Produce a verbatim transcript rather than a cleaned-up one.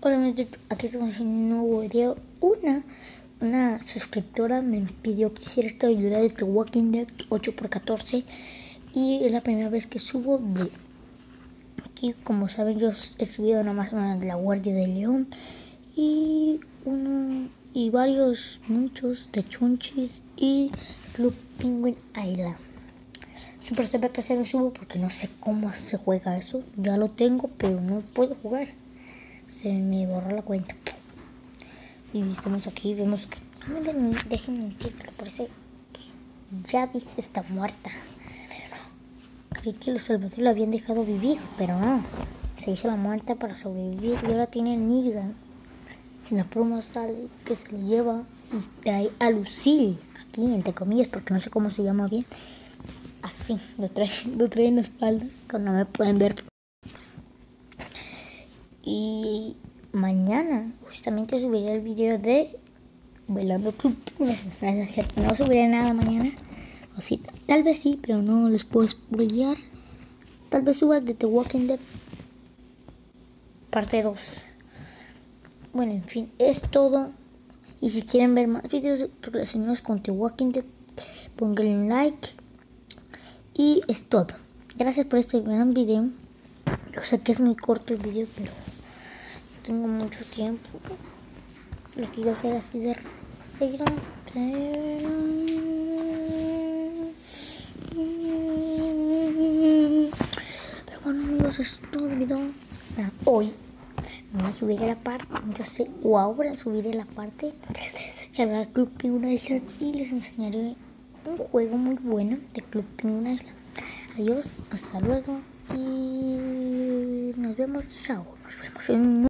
Hola, amigos, aquí estamos en un nuevo video. Una, una suscriptora me pidió que hiciera esta ayuda de The Walking Dead ocho por catorce y es la primera vez que subo de aquí. Como saben, yo he subido nada más una de La Guardia de León y uno y varios, muchos de Chunchis y Club Penguin Island. Super C P P C no subo porque no sé cómo se juega eso. Ya lo tengo, pero no puedo jugar. Se me borró la cuenta. Y estamos aquí, vemos que... No me dejen mentir, pero parece que Javis está muerta. Creí que los salvadores la habían dejado vivir, pero no. Se hizo la muerta para sobrevivir y ahora tiene Negan. En la promo sale que se lo lleva y trae a Lucille. Aquí, entre comillas, porque no sé cómo se llama bien. Así, lo trae, lo trae en la espalda, que no me pueden ver. Y mañana justamente subiré el video de Bailando Club. No subiré nada mañana. O sí, tal vez sí, pero no les puedo spoilear. Tal vez suba de The Walking Dead parte dos. Bueno, en fin, es todo. Y si quieren ver más videos relacionados con The Walking Dead, pónganle un like. Y es todo. Gracias por este gran video. Yo sé que es muy corto el video, pero tengo mucho tiempo. Lo quiero hacer así de rápido. Pero bueno, amigos, es todo el video. Hasta hoy no subiré la parte. Yo sé, o ahora subiré la parte que habrá Club Penguin Island y les enseñaré un juego muy bueno de Club Penguin Island. Adiós, hasta luego y nos vemos. Chao, nos vemos en